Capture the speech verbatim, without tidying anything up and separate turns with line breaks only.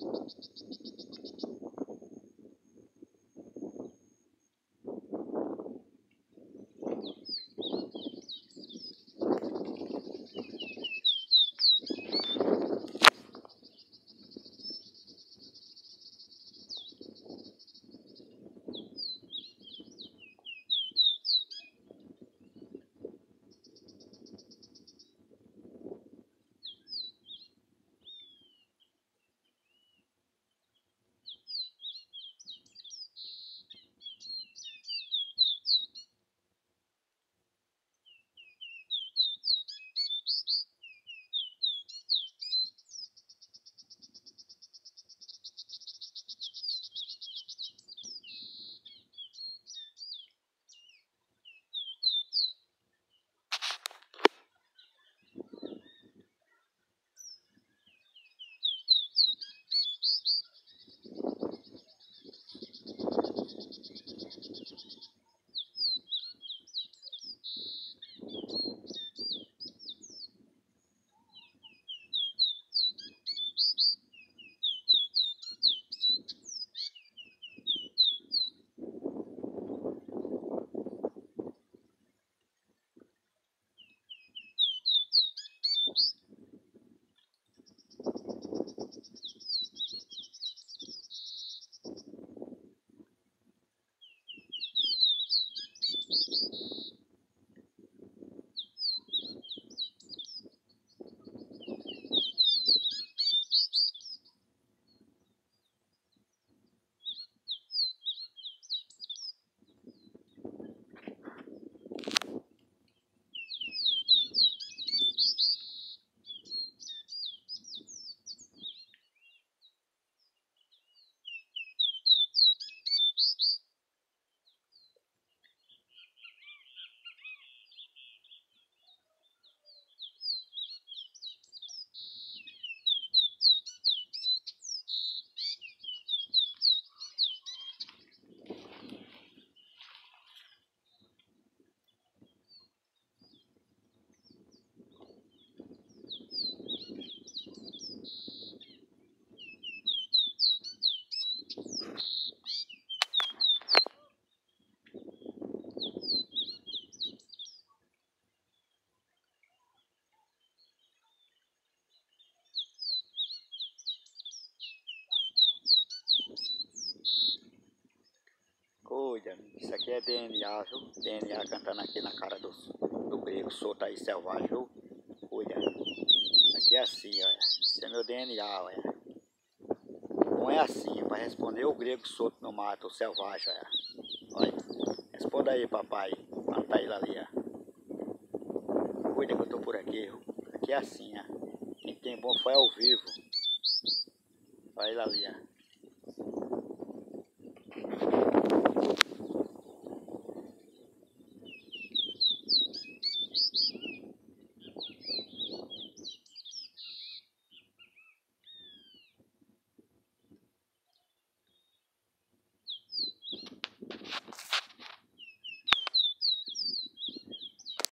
Cuida, isso aqui é D N A, viu? D N A cantando aqui na cara do, do grego solto aí, selvagem, viu? Cuida. Aqui é assim, olha. Esse é meu D N A, olha. Não é assim, é para responder o grego solto no mato, o selvagem, olha. Olha. Responda aí, papai. Mata ele ali, ó. Cuida que eu tô por aqui, viu? Aqui é assim, ó. Quem tem bom foi ao vivo. Olha ele ali, ó.